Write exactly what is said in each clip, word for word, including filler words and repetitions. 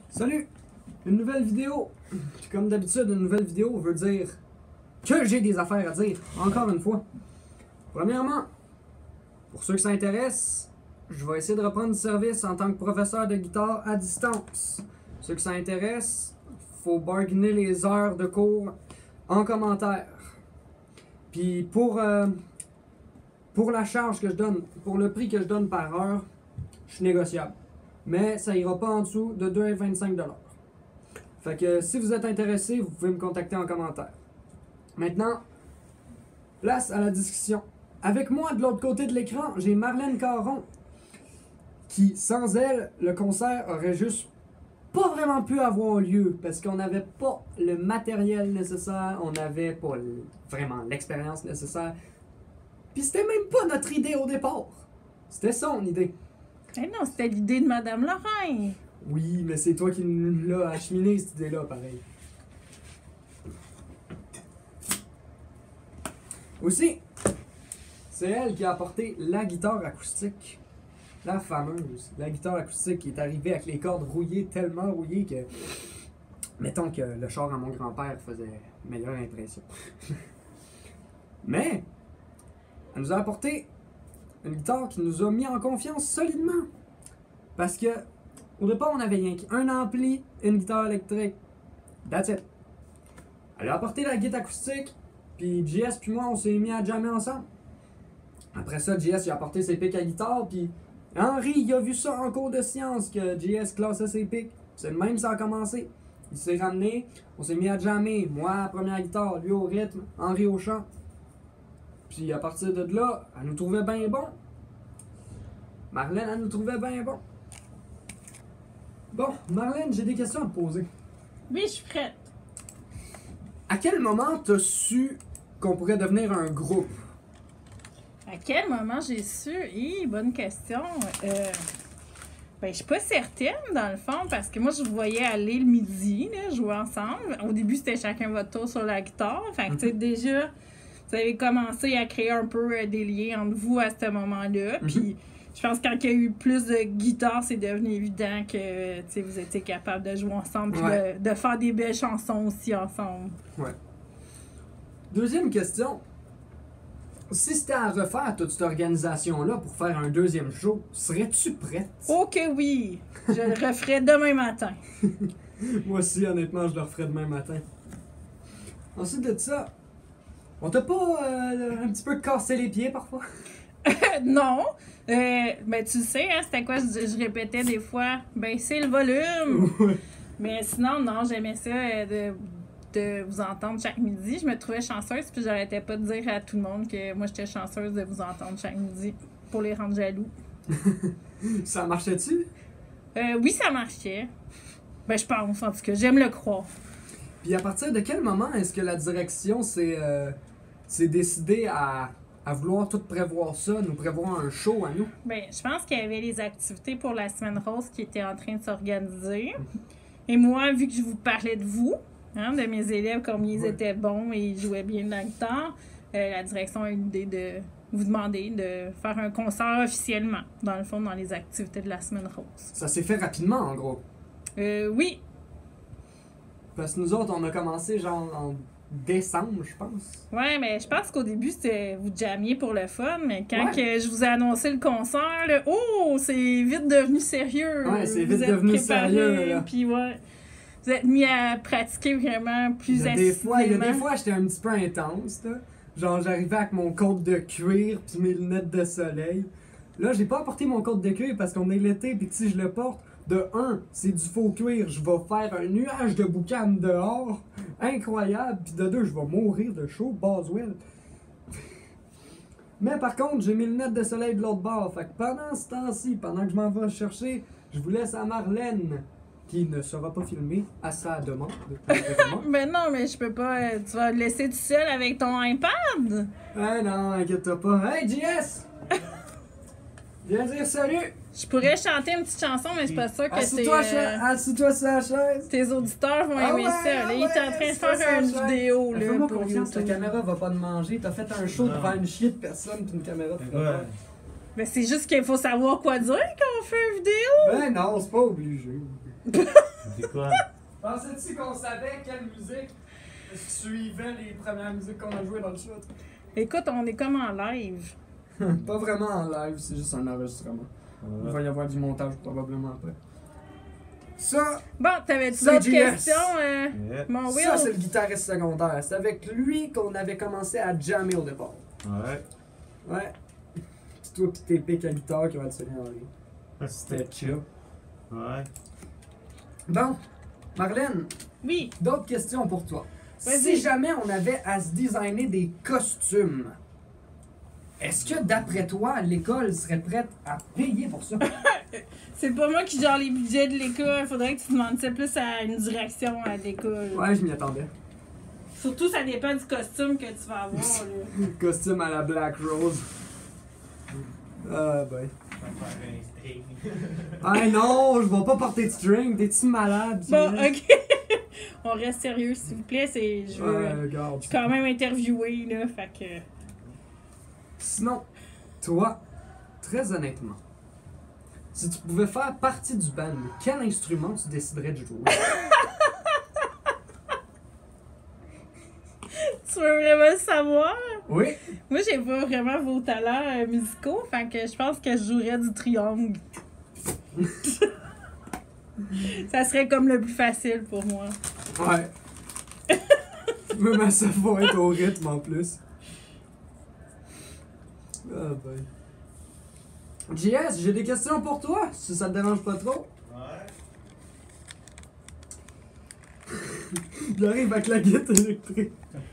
Salut! Une nouvelle vidéo! Puis comme d'habitude, une nouvelle vidéo veut dire que j'ai des affaires à dire, encore une fois. Premièrement, pour ceux qui s'intéressent, je vais essayer de reprendre du service en tant que professeur de guitare à distance. Ceux qui s'intéressent, faut bargainer les heures de cours en commentaire. Puis pour, euh, pour la charge que je donne, pour le prix que je donne par heure, je suis négociable. Mais ça ira pas en dessous de deux virgule vingt-cinq dollars. Fait que si vous êtes intéressé, vous pouvez me contacter en commentaire. Maintenant, place à la discussion. Avec moi, de l'autre côté de l'écran, j'ai Marlène Caron, qui, sans elle, le concert aurait juste pas vraiment pu avoir lieu, parce qu'on n'avait pas le matériel nécessaire, on n'avait pas vraiment l'expérience nécessaire. Puis c'était même pas notre idée au départ. C'était son idée. Eh non, c'était l'idée de Madame Lorrain. Oui, mais c'est toi qui l'as acheminé cette idée-là, pareil. Aussi, c'est elle qui a apporté la guitare acoustique. La fameuse. La guitare acoustique qui est arrivée avec les cordes rouillées, tellement rouillées que... Mettons que le char à mon grand-père faisait meilleure impression. Mais, elle nous a apporté une guitare qui nous a mis en confiance solidement. Parce que, au départ, on avait rien qu'un ampli, une guitare électrique. That's it. Elle a apporté la guitare acoustique, puis J S puis moi, on s'est mis à jammer ensemble. Après ça, J S il a apporté ses pics à guitare, puis Henri, il a vu ça en cours de science, que J S classait ses pics. C'est le même que ça a commencé. Il s'est ramené, on s'est mis à jammer. Moi, à la première guitare, lui au rythme, Henri au chant. Puis à partir de là, elle nous trouvait bien bon. Marlène, elle nous trouvait bien bon. Bon, Marlène, j'ai des questions à te poser. Oui, je suis prête. À quel moment t'as su qu'on pourrait devenir un groupe? À quel moment j'ai su? Hi, bonne question. Euh, ben, je suis pas certaine, dans le fond, parce que moi, je vous voyais aller le midi, là, jouer ensemble. Au début, c'était chacun votre tour sur la guitare. Fait que, tu sais, déjà, vous avez commencé à créer un peu des liens entre vous à ce moment-là. Mm-hmm. Puis, je pense que quand il y a eu plus de guitare, c'est devenu évident que, tu sais, vous étiez capable de jouer ensemble puis Ouais. de, de faire des belles chansons aussi ensemble. Ouais. Deuxième question. Si c'était à refaire toute cette organisation-là pour faire un deuxième show, serais-tu prête? Oh que oui! Je le referai demain matin. Moi aussi, honnêtement, je le referais demain matin. Ensuite de ça, on t'a pas euh, un petit peu cassé les pieds parfois? Non. Euh, ben, tu sais, hein, c'était quoi? Je, je répétais des fois, baisser le volume. Ouais. Mais sinon, non, j'aimais ça euh, de, de vous entendre chaque midi. Je me trouvais chanceuse, puis j'arrêtais pas de dire à tout le monde que moi, j'étais chanceuse de vous entendre chaque midi pour les rendre jaloux. Ça marchait-tu? Euh, oui, ça marchait. Ben, je pense, en tout cas. J'aime le croire. Puis à partir de quel moment est-ce que la direction s'est euh, s'est décidée à, à vouloir tout prévoir ça, nous prévoir un show à nous? Ben, je pense qu'il y avait les activités pour la Semaine Rose qui étaient en train de s'organiser. Et moi, vu que je vous parlais de vous, hein, de mes élèves, comme ils Ouais. étaient bons et ils jouaient bien de la guitare, euh, la direction a eu l'idée de vous demander de faire un concert officiellement, dans le fond, dans les activités de la Semaine Rose. Ça s'est fait rapidement, en gros. Euh, oui, Parce que nous autres, on a commencé genre en décembre, je pense. ouais, mais je pense qu'au début, c'était vous jammiez pour le fun, mais quand Ouais. que je vous ai annoncé le concert, là, oh, c'est vite devenu sérieux. Ouais, c'est Vous vite êtes devenu préparés, sérieux, là. Puis ouais, vous êtes mis à pratiquer vraiment plus Il y a des fois, il y a des assidument. fois, j'étais un petit peu intense, là. Genre, j'arrivais avec mon côte de cuir puis mes lunettes de soleil. Là, j'ai pas apporté mon côte de cuir parce qu'on est l'été puis que si je le porte, de un, c'est du faux cuir, je vais faire un nuage de boucan dehors, incroyable, puis de deux, je vais mourir de chaud, Boswell. Mais par contre, j'ai mes lunettes de soleil de l'autre bord, fait que pendant ce temps-ci, pendant que je m'en vais chercher, je vous laisse à Marlène, qui ne sera pas filmée à sa demande. évidemment. Mais non, mais je peux pas. euh, Tu vas le laisser tout seul avec ton iPad? Ah non, inquiète-toi pas. Hey, J S! Viens dire salut! Je pourrais chanter une petite chanson, mais je suis pas sûre que tes, Assis-toi euh, cha- assis-toi sur la chaise! tes auditeurs vont Ah aimer ouais, ça. Là, ah il est en train de ouais, faire assis-toi une sur la chaise. vidéo. Là, Fais-moi pour confiance, ta YouTube. caméra va pas te manger. T'as fait un show Non. devant une chier de personne puis une caméra de Ouais. Mais c'est juste qu'il faut savoir quoi dire quand on fait une vidéo. Ben non, c'est pas obligé. C'est quoi? Pensais-tu qu'on savait quelle musique suivait les premières musiques qu'on a jouées dans le chat? Écoute, on est comme en live. Pas vraiment en live, c'est juste un enregistrement. Il Ouais. va y avoir du montage probablement après. Ça, Bon, t'avais-tu C'est d'autres J S. questions, euh, Yeah. mon Will? ça c'est le guitariste secondaire. C'est avec lui qu'on avait commencé à jammer au départ. Ouais. Ouais. C'est toi pis tes pics à guitare qui vont être en ligne. C'était chill. Ouais. Bon, Marlène, Oui. d'autres questions pour toi. Vas-y. Si jamais on avait à se designer des costumes, est-ce que d'après toi, l'école serait prête à payer pour ça? C'est pas moi qui gère les budgets de l'école. Faudrait que tu demandes ça plus à une direction à l'école. Ouais, je m'y attendais. Surtout, ça dépend du costume que tu vas avoir. Là. Costume à la Black Rose. Ah ben. Ah non, je vais pas porter de string, t'es-tu malade? Bon, Juliette? ok. On reste sérieux, s'il vous plaît. C'est, je veux Ouais, regarde. je suis quand même interviewé, là. Fait que. Sinon, toi, très honnêtement, si tu pouvais faire partie du band, quel instrument tu déciderais de jouer? Tu veux vraiment le savoir? Oui. Moi, j'ai pas vraiment vos talents euh, musicaux. Fait que je pense que je jouerais du triangle. Ça serait comme le plus facile pour moi. Ouais. Même ça va être au rythme en plus. Ah ben. J S, j'ai des questions pour toi, si ça te dérange pas trop. Ouais. Il arrive avec la guitare électrique.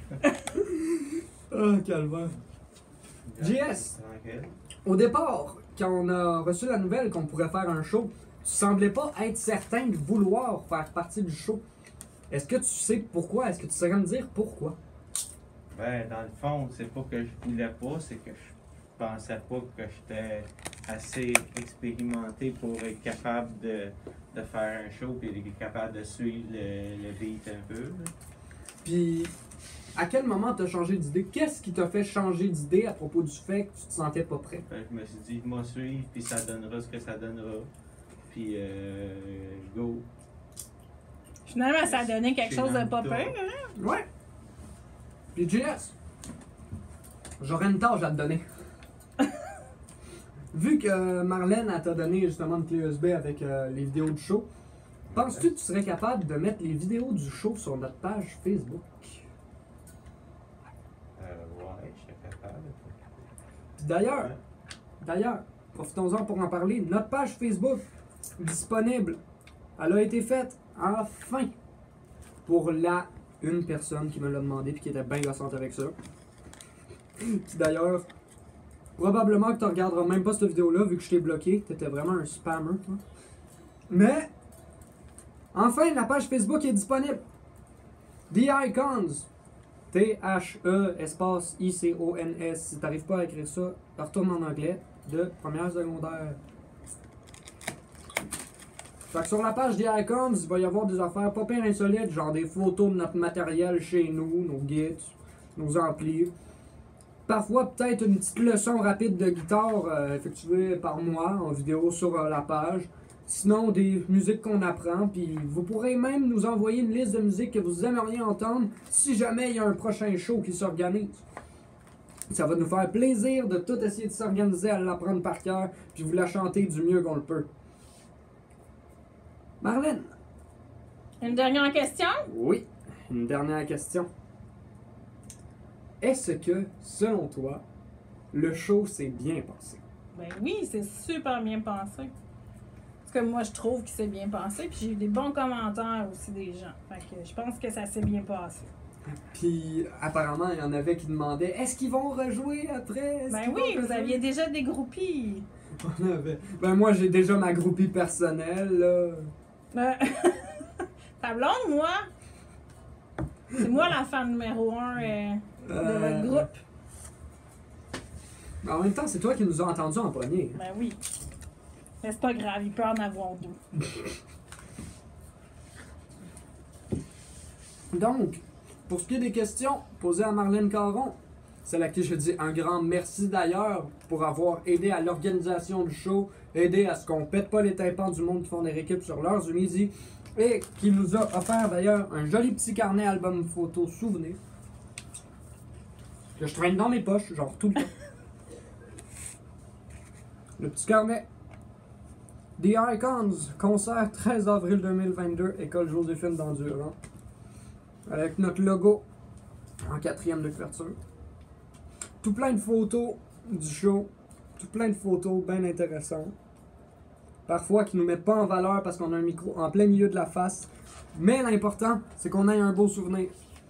Ah, calvaire. J S, Tranquille. au départ, quand on a reçu la nouvelle qu'on pourrait faire un show, tu semblais pas être certain de vouloir faire partie du show. Est-ce que tu sais pourquoi? Est-ce que tu saurais me dire pourquoi? Ben, dans le fond, c'est pas que je voulais pas, c'est que je pensais pas que j'étais assez expérimenté pour être capable de, de faire un show et d'être capable de suivre le, le beat un peu. là. Puis, à quel moment t'as changé d'idée? Qu'est-ce qui t'a fait changer d'idée à propos du fait que tu te sentais pas prêt? Fait que je me suis dit, moi suivre, puis ça donnera ce que ça donnera. Puis, euh, go. Finalement, ça a donné quelque Chez chose de Nando. pas pire, hein? Ouais. Puis J S, j'aurais une tâche à te donner. Vu que Marlène elle t'a donné justement une clé U S B avec euh, les vidéos du show, penses-tu que tu serais capable de mettre les vidéos du show sur notre page Facebook? Euh, ouais, je suis capable. Puis d'ailleurs, Ouais. d'ailleurs, profitons-en pour en parler, notre page Facebook disponible, elle a été faite enfin pour la une personne qui me l'a demandé puis qui était bien gossante avec ça. Puis d'ailleurs, probablement que tu regarderas même pas cette vidéo-là vu que je t'ai bloqué. T'étais vraiment un spammer, toi. Mais, enfin, la page Facebook est disponible. The Icons. T H E espace I C O N S. Si t'arrives pas à écrire ça, retourne en anglais de première secondaire. Fait que sur la page des Icons, il va y avoir des affaires pas pire insolites, genre des photos de notre matériel chez nous, nos guides, nos amplis. Parfois, peut-être une petite leçon rapide de guitare euh, effectuée par moi en vidéo sur euh, la page. Sinon, des musiques qu'on apprend, puis vous pourrez même nous envoyer une liste de musiques que vous aimeriez entendre si jamais il y a un prochain show qui s'organise. Ça va nous faire plaisir de tout essayer de s'organiser à l'apprendre par cœur, puis vous la chanter du mieux qu'on le peut. Marlène? Une dernière question? Oui, une dernière question. Est-ce que, selon toi, le show s'est bien passé? Ben oui, c'est super bien pensé. Parce que moi, je trouve que c'est bien pensé, puis j'ai eu des bons commentaires aussi des gens. Fait que je pense que ça s'est bien passé. Puis, apparemment, il y en avait qui demandaient est-ce qu'ils vont rejouer après? Est-ce Ben qu'ils oui, vont vous rejouer? aviez déjà des groupies. On avait- Ben, moi, j'ai déjà ma groupie personnelle, là. Ben, ta blonde, moi, c'est moi la fan numéro un euh, de Euh, votre groupe. En même temps, c'est toi qui nous as entendus en premier. Ben oui. Mais c'est pas grave, il peut en avoir deux. Donc, pour ce qui est des questions posées à Marlène Caron, celle à qui je dis un grand merci d'ailleurs pour avoir aidé à l'organisation du show, aidé à ce qu'on pète pas les tympans du monde qui font des récup sur leurs midi, et qui nous a offert d'ailleurs un joli petit carnet album photo souvenir que je traîne dans mes poches, genre tout le temps. Le petit carnet. The Icons, concert treize avril deux mille vingt-deux, École Joséphine d'Endurant. Avec notre logo en quatrième de couverture. Tout plein de photos du show. Tout plein de photos bien intéressantes. Parfois qui nous mettent pas en valeur parce qu'on a un micro en plein milieu de la face. Mais l'important, c'est qu'on ait un beau souvenir.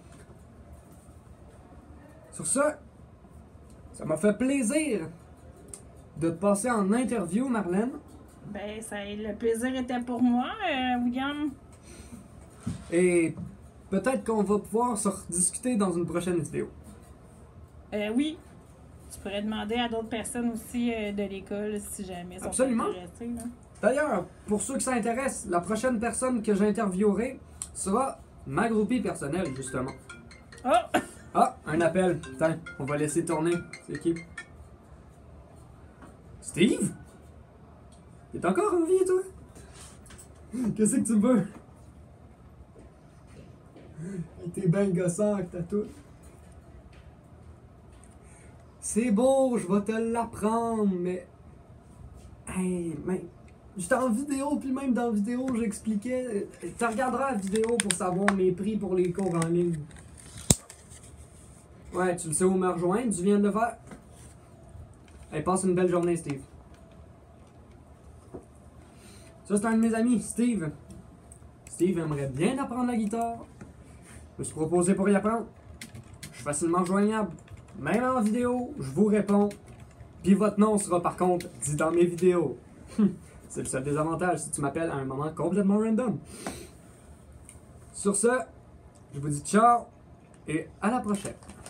Sur ce, ça m'a fait plaisir de te passer en interview, Marlène. Ben, ça, le plaisir était pour moi, euh, William. Et peut-être qu'on va pouvoir se rediscuter dans une prochaine vidéo. Euh, oui. Tu pourrais demander à d'autres personnes aussi euh, de l'école si jamais ils sont Absolument. intéressés. Là. D'ailleurs, pour ceux qui s'intéressent, la prochaine personne que j'interviewerai sera ma groupie personnelle, justement. Oh! Ah, un appel. Tiens, on va laisser tourner. C'est qui? Steve? T'es encore en vie, toi? Qu'est-ce que tu veux? T'es ben gossant avec ta toute. C'est beau, je vais te l'apprendre, mais... Hey, mais... J'étais en vidéo, puis même dans la vidéo, j'expliquais... Tu regarderas la vidéo pour savoir mes prix pour les cours en ligne. Ouais, tu le sais où me rejoindre, tu viens de le faire. Hey, passe une belle journée, Steve. Ça, c'est un de mes amis, Steve. Steve aimerait bien apprendre la guitare. Je me suis proposé pour y apprendre. Je suis facilement joignable. Même en vidéo, je vous réponds. Puis votre nom sera par contre dit dans mes vidéos. C'est le seul désavantage si tu m'appelles à un moment complètement random. Sur ce, je vous dis ciao et à la prochaine.